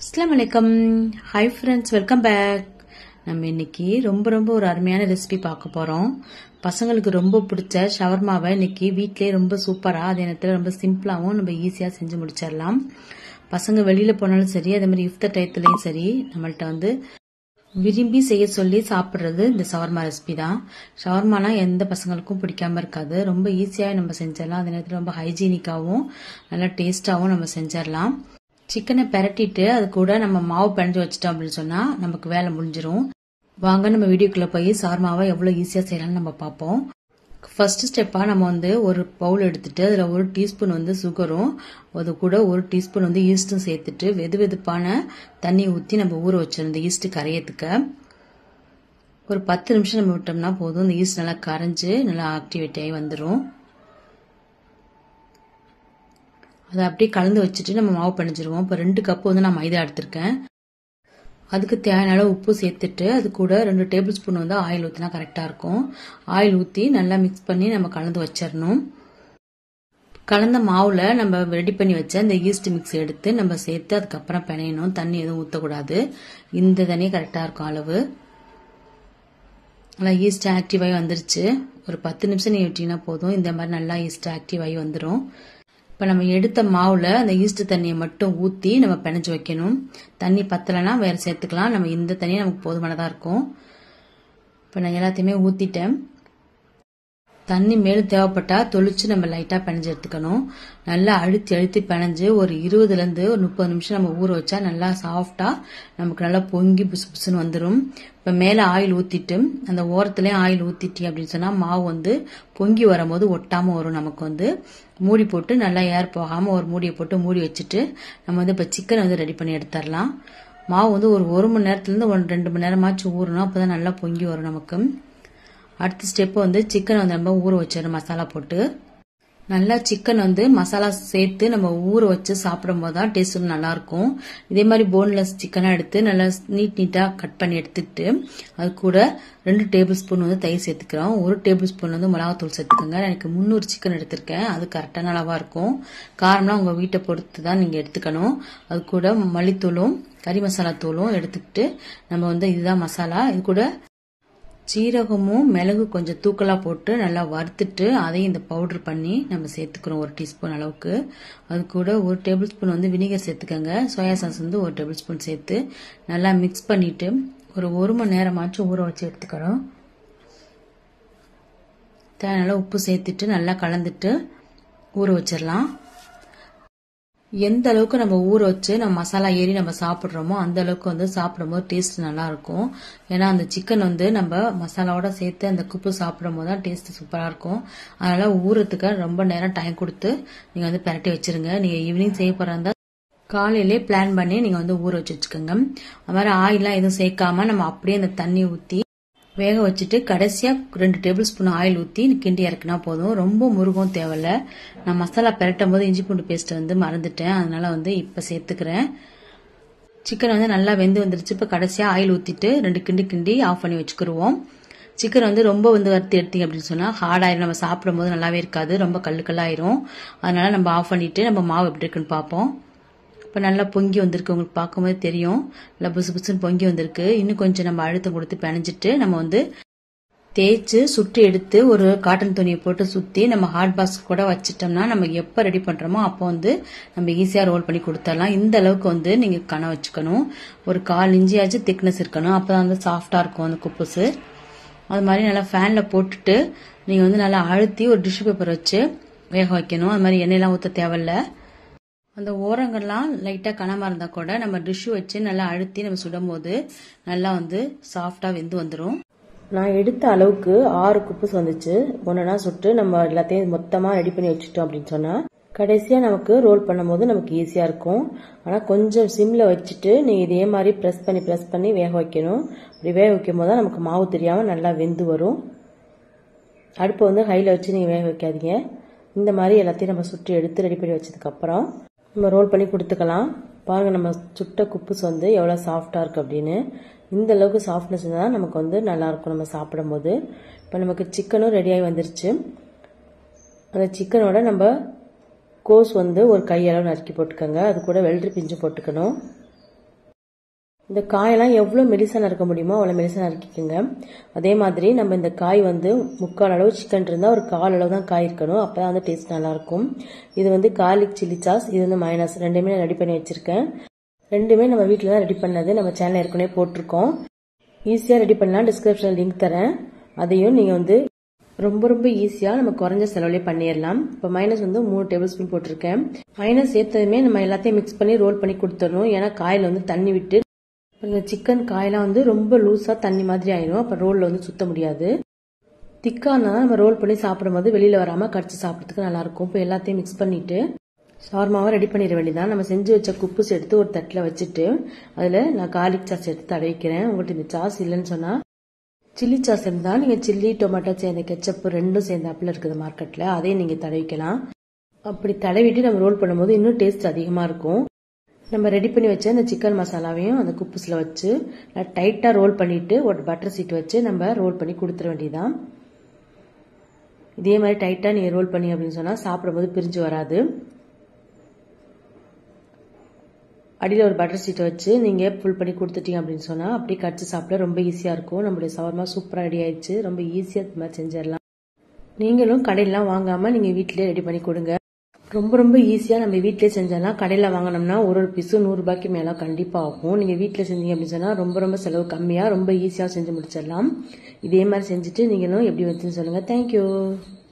அஸ்ஸலாமு அலைக்கும். Hi friends, welcome back. நம்ம இன்னைக்கு ரொம்ப ஒரு அருமையான ரெசிபி பார்க்க போறோம். பசங்களுக்கு ரொம்ப பிடிச்ச ஷவர்மாவை இன்னைக்கு வீட்லயே ரொம்ப சூப்பரா, அதே நேரத்தில் ரொம்ப சிம்பிளாவும் நம்ம ஈஸியா செஞ்சு முடிச்சிடலாம். பசங்க வெளியில போனாலும் சரி, அதே மாதிரி இஃப்தார் டயத்துலயும் சரி, நம்மள்ட்ட விரும்பி செய்ய சொல்லி சாப்பிடுறது இந்த ஷவர்மா ரெசிபி தான். ஷவர்மானா எந்த பசங்களுக்கும் பிடிக்காம இருக்காது. ரொம்ப ஈஸியாக நம்ம செஞ்சிடலாம். அதே நேரத்தில் ரொம்ப ஹைஜீனிக்காவும் நல்லா டேஸ்டாவும் நம்ம செஞ்சிடலாம். சிக்கனை பெரட்டிட்டு அது கூட நம்ம மாவு பிணைஞ்சு வச்சிட்டோம் அப்படின்னு சொன்னா நமக்கு வேலை முடிஞ்சிரும். வாங்க நம்ம வீடியோக்குள்ள போய் ஷவர்மாவை எவ்வளவு ஈஸியா செய்யலாம்னு நம்ம பார்ப்போம். ஃபர்ஸ்ட் ஸ்டெப்பா நம்ம ஒரு பவுல் எடுத்துட்டு அதுல 1 டீஸ்பூன் சுகரும், அது கூட 1 டீஸ்பூன் ஈஸ்டும் சேர்த்துட்டு வெதுவெதுப்பான தண்ணி ஊற்றி நம்ம ஊற வச்சிடும். இந்த ஈஸ்ட் கரையத்துக்கு ஒரு 10 நிமிஷம் நம்ம விட்டோம்னா போதும். இந்த ஈஸ்ட் நல்லா கரைஞ்சு நல்லா ஆக்டிவேட் ஆகி வந்துடும். அதை அப்படியே கலந்து வச்சுட்டு நம்ம மாவு பிணைஞ்சிருவோம். இப்போ 2 கப்பு நான் மைதா எடுத்திருக்கேன். அதுக்கு தேவையான அளவு உப்பு சேர்த்துட்டு அது கூட 2 டேபிள் ஸ்பூன் ஆயில் ஊற்றினா கரெக்டாக இருக்கும். ஆயில் ஊற்றி நல்லா மிக்ஸ் பண்ணி நம்ம கலந்து வச்சிடணும். கலந்த மாவுல நம்ம ரெடி பண்ணி வச்ச இந்த ஈஸ்ட் மிக்ஸ் எடுத்து நம்ம சேர்த்து அதுக்கப்புறம் பிணையணும். தண்ணி எதுவும் ஊற்றக்கூடாது. இந்த தண்ணி கரெக்டாக இருக்கும் அளவு. நல்லா ஈஸ்ட் ஆக்டிவ் ஆகி வந்துருச்சு. ஒரு 10 நிமிஷம் நீ விட்டீங்கன்னா போதும். இந்த மாதிரி நல்லா ஈஸ்ட் ஆக்டிவ் ஆகி வந்துடும். இப்போ நம்ம எடுத்த மாவுல அந்த ஈஸ்ட் தண்ணியை மட்டும் ஊற்றி நம்ம பிணைஞ்சு வைக்கணும். தண்ணி பத்தலைன்னா வேற சேர்த்துக்கலாம். நம்ம இந்த தண்ணியை நமக்கு போதுமானதாக இருக்கும். இப்போ நான் எல்லாத்தையுமே ஊற்றிட்டேன். தண்ணி மேலும் தேவைப்பட்டா தொளிச்சு நம்ம லைட்டா பிணைஞ்சு எடுத்துக்கணும். நல்லா அழுத்தி பிணைஞ்சு ஒரு 20லேருந்து ஒரு 30 நிமிஷம் நம்ம ஊற வச்சா நல்லா சாஃப்டா நமக்கு நல்லா பொங்கி புசு புசுன்னு வந்துடும். இப்ப மேல ஆயில் ஊத்திட்டு அந்த ஓரத்துலயும் ஆயில் ஊத்திட்டி அப்படின்னு சொன்னா மாவு பொங்கி வரும்போது ஒட்டாம வரும். நமக்கு மூடி போட்டு நல்லா ஏர் போகாம ஒரு மூடியை போட்டு மூடி வச்சுட்டு நம்ம இப்ப சிக்கன் ரெடி பண்ணி எடுத்துடலாம். மாவு ஒரு 1 மணி நேரத்துல இருந்து 2 மணி நேரமாச்சும் ஊறணும். அப்பதான் நல்லா பொங்கி வரும் நமக்கு. அடுத்த ஸ்டெப் சிக்கன் நம்ம ஊற வச்சிடணும். மசாலா போட்டு நல்லா சிக்கன் மசாலா சேர்த்து நம்ம ஊற வச்சு சாப்பிடும் போதுதான் டேஸ்ட் நல்லா இருக்கும். இதே மாதிரி போன்லெஸ் சிக்கனா எடுத்து நல்லா நீட்டா கட் பண்ணி எடுத்துட்டு அது கூட 2 டேபிள் ஸ்பூன் தயிர் சேர்த்துக்கிறோம். 1 டேபிள் ஸ்பூன் மிளகாத்தூள் சேர்த்துக்கோங்க. எனக்கு 300 சிக்கன் எடுத்திருக்கேன். அது கரெக்டான அளவா இருக்கும். காரம்லாம் உங்க வீட்டை பொறுத்து தான் நீங்க எடுத்துக்கணும். அது கூட மல்லித்தூளும் கறி மசாலா தூளும் எடுத்துக்கிட்டு நம்ம இதுதான் மசாலா. இது கூட சீரகமும் மிளகு கொஞ்சம் தூக்கலா போட்டு நல்லா வறுத்துட்டு அதையும் இந்த பவுடர் பண்ணி நம்ம சேர்த்துக்கிறோம் 1 டீஸ்பூன் அளவுக்கு. அது கூட 1 டேபிள் ஸ்பூன் வினிகர் சேர்த்துக்கோங்க. சோயா சாஸ் 1 டேபிள் ஸ்பூன் சேர்த்து நல்லா மிக்ஸ் பண்ணிட்டு ஒரு 1 மணி நேரமாச்சும் ஊற வச்சு எடுத்துக்கிறோம். தேவையான உப்பு சேர்த்துட்டு நல்லா கலந்துட்டு ஊற வச்சிடலாம். எந்த அளவுக்கு நம்ம ஊற வச்சு நம்ம மசாலா ஏறி நம்ம சாப்பிடுறோமோ அந்த அளவுக்கு சாப்பிடும்போது டேஸ்ட் நல்லா இருக்கும். ஏன்னா அந்த சிக்கன் நம்ம மசாலாவோட சேர்த்து அந்த குப்பு சாப்பிடும் போது தான் டேஸ்ட் சூப்பரா இருக்கும். அதனால ஊறதுக்கு ரொம்ப நேரம் டைம் கொடுத்து நீங்க பிரட்டி வச்சிருங்க. நீங்க ஈவினிங் செய்ய போறதா காலையிலே பிளான் பண்ணி நீங்க ஊற வச்சு வச்சுக்கோங்க. அது மாதிரி ஆயிலாம் எதுவும் சேர்க்காம நம்ம அப்படியே அந்த தண்ணி ஊத்தி வேக வச்சுட்டு கடைசியா 2 டேபிள் ஸ்பூன் ஆயில் ஊத்தி கிண்டி இறக்குனா போதும். ரொம்ப முருகும் தேவையில்ல. நான் மசாலா பெரட்டும் போது இஞ்சி பூண்டு பேஸ்ட் மறந்துட்டேன். அதனால இப்ப சேர்த்துக்கிறேன். சிக்கன் நல்லா வெந்து வந்துருச்சு. இப்ப கடைசியா ஆயில் ஊத்திட்டு 2 கிண்டி ஆஃப் பண்ணி வச்சுக்கிருவோம். சிக்கன் ரொம்ப வறுத்து எடுத்தீங்க அப்படின்னு சொன்னா ஹார்ட் ஆயிரும். நம்ம சாப்பிடும் போது நல்லாவே இருக்காது. ரொம்ப கல்லாயிரும். அதனால நம்ம ஆஃப் பண்ணிட்டு நம்ம மாவு எப்படி இருக்குன்னு பார்ப்போம். இப்ப நல்லா பொங்கி வந்திருக்கு. உங்களுக்கு பார்க்கும்போது தெரியும். நல்லா புசு புசுன்னு பொங்கி வந்திருக்கு. இன்னும் கொஞ்சம் நம்ம அழுத்தம் கொடுத்து பிணைஞ்சிட்டு நம்ம தேய்ச்சு சுற்றி எடுத்து ஒரு காட்டன் துணியை போட்டு சுத்தி நம்ம ஹாட் பாக்ஸ் கூட வச்சிட்டோம்னா நம்ம எப்ப ரெடி பண்றோமோ அப்போ நம்ம ஈஸியா ரோல் பண்ணி கொடுத்துடலாம். இந்த அளவுக்கு நீங்க கண வச்சுக்கணும். ஒரு 1/4 இன்ச்சியாச்சும் திக்னஸ் இருக்கணும். அப்பதான் சாஃப்டா இருக்கும் அந்த குப்புசு. அது மாதிரி நல்லா ஃபேன்ல போட்டுட்டு நீங்க நல்லா அழுத்தி ஒரு டிஷ்யூ பேப்பர் வச்சு வேக வைக்கணும். அது மாதிரி எண்ணெயெல்லாம் ஊத்த தேவையில்ல. அந்த ஓரங்கள்லாம் லைட்டா கனமா இருந்தா கூட நம்ம டிஷ்யூ வச்சு நல்லா அழுத்தி நம்ம சுடும் போது நல்லா சாஃப்டா வெந்து வந்துடும். நான் எடுத்த அளவுக்கு 6 குப்புஸ் வந்துச்சு. ஒன்னா சுட்டு நம்ம எல்லாத்தையும் மொத்தமா ரெடி பண்ணி வச்சுட்டோம் அப்படின்னு சொன்னா கடைசியா நமக்கு ரோல் பண்ணும் போது நமக்கு ஈஸியா இருக்கும். ஆனா கொஞ்சம் சிம்ல வச்சுட்டு நீ இதே மாதிரி பிரஸ் பண்ணி வேக வைக்கணும். அப்படி வேக வைக்கும் போது நமக்கு மாவு தெரியாம நல்லா வெந்து வரும். அடுப்பை ஹைல வச்சு நீங்க வேக வைக்காதீங்க. இந்த மாதிரி எல்லாத்தையும் நம்ம சுற்றி எடுத்து ரெடி பண்ணி வச்சதுக்கு அப்புறம் நம்ம ரோல் பண்ணி கொடுத்துக்கலாம். பாருங்க நம்ம சுட்ட குப்புஸ் எவ்வளவு சாஃப்டா இருக்கு அப்படின்னு. இந்த அளவுக்கு சாஃப்ட்னஸ் தான் நமக்கு நல்லா இருக்கும் நம்ம சாப்பிடும் போது. இப்ப நமக்கு சிக்கனும் ரெடியாகி வந்துருச்சு. அந்த சிக்கனோட நம்ம கோஸ் ஒரு கையளவு நறுக்கி போட்டுக்கோங்க. அது கூட வெள்ளரி பிஞ்சு போட்டுக்கணும். இந்த காயெல்லாம் எவ்வளோ மெலிசாக நறுக்க முடியுமோ அவ்வளோ மெலிசாக நறுக்கிக்கோங்க. அதே மாதிரி நம்ம இந்த காய் வந்து 3/4 அளவு சிக்கன் இருந்தால் ஒரு 1/4 அளவு தான் காய் இருக்கணும். அப்போ தான் வந்து டேஸ்ட் நல்லாயிருக்கும். இது வந்து கார்லிக் சில்லி சாஸ், இது வந்து மைனஸ், ரெண்டுமே நான் ரெடி பண்ணி வச்சுருக்கேன். ரெண்டுமே நம்ம வீட்டில் தான் ரெடி பண்ணது, நம்ம சேனல் ஏற்கனவே போட்டிருக்கோம். ஈஸியாக ரெடி பண்ணலாம், டிஸ்கிரிப்ஷனில் லிங்க் தரேன். அதையும் நீங்கள் வந்து ரொம்ப ரொம்ப ஈஸியாக நம்ம குறைஞ்ச செலவுலேயே பண்ணிடலாம். இப்போ மைனஸ் வந்து 3 டேபிள் ஸ்பூன் போட்டிருக்கேன். மைனஸ் சேர்த்ததுமே நம்ம எல்லாத்தையும் மிக்ஸ் பண்ணி ரோல் பண்ணி கொடுத்துடணும். ஏன்னா காயில் வந்து தண்ணி விட்டு இந்த சிக்கன் காயெல்லாம் வந்து ரொம்ப லூஸாக தண்ணி மாதிரி ஆயிடும். அப்போ ரோலில் வந்து சுத்த முடியாது. திக்காக இருந்தால் நம்ம ரோல் பண்ணி சாப்பிடும்போது வெளியில் வராமல் கடிச்சு சாப்பிட்றதுக்கு நல்லாயிருக்கும். இப்போ எல்லாத்தையும் மிக்ஸ் பண்ணிவிட்டு ஷவர்மாவை ரெடி பண்ணிட வேண்டியதான். நம்ம செஞ்சு வச்ச குப்பூஸ் எடுத்து ஒரு தட்டில் வச்சுட்டு அதில் நான் கார்லிக் சாஸ் எடுத்து தடவிக்கிறேன். உங்கள்கிட்ட இந்த சாஸ் இல்லைன்னு சொன்னால் சில்லி சாஸ் இருந்தால் நீங்கள் சில்லி டொமேட்டோ சேர்ந்த கெச்சப்பு ரெண்டும் சேர்ந்தாப்பில் இருக்குது மார்க்கெட்டில், அதையும் நீங்கள் தடவிக்கலாம். அப்படி தடவிட்டு நம்ம ரோல் பண்ணும்போது இன்னும் டேஸ்ட் அதிகமாக இருக்கும். நம்ம ரெடி பண்ணி வச்ச இந்த சிக்கன் மசாலாவையும் அந்த குப்பூஸில் வச்சு டைட்டாக ரோல் பண்ணிவிட்டு ஒரு பட்டர் சீட் வச்சு நம்ம ரோல் பண்ணி கொடுத்துட வேண்டியதான். இதே மாதிரி டைட்டாக நீங்கள் ரோல் பண்ணி அப்படின்னு சொன்னால் சாப்பிடும்போது பிரிஞ்சு வராது. அடியில் ஒரு பட்டர் சீட்டை வச்சு நீங்கள் ஃபுல் பண்ணி கொடுத்துட்டீங்க அப்படின்னு சொன்னால் அப்படியே கடிச்சு சாப்பிட ரொம்ப ஈஸியாக இருக்கும். நம்மளுடைய ஷவர்மா சூப்பராக ரெடி ஆயிடுச்சு. ரொம்ப ஈஸியாக இது மாதிரி செஞ்சிடலாம். நீங்களும் கடையிலாம் வாங்காமல் நீங்கள் வீட்டிலே ரெடி பண்ணி கொடுங்க. ரொம்ப ரொம்ப ஈஸியாக நம்ம வீட்டிலே செஞ்சிடலாம். கடையில் வாங்கினோம்னா ஒரு பீஸு 100 ரூபாய்க்கு மேலே கண்டிப்பாக ஆகும். நீங்கள் வீட்டில் செஞ்சீங்க அப்படின்னு சொன்னால் ரொம்ப ரொம்ப செலவு கம்மியாக ரொம்ப ஈஸியாக செஞ்சு முடிச்சிடலாம். இதே மாதிரி செஞ்சுட்டு நீங்களும் எப்படி வந்துன்னு சொல்லுங்கள். தேங்க்யூ.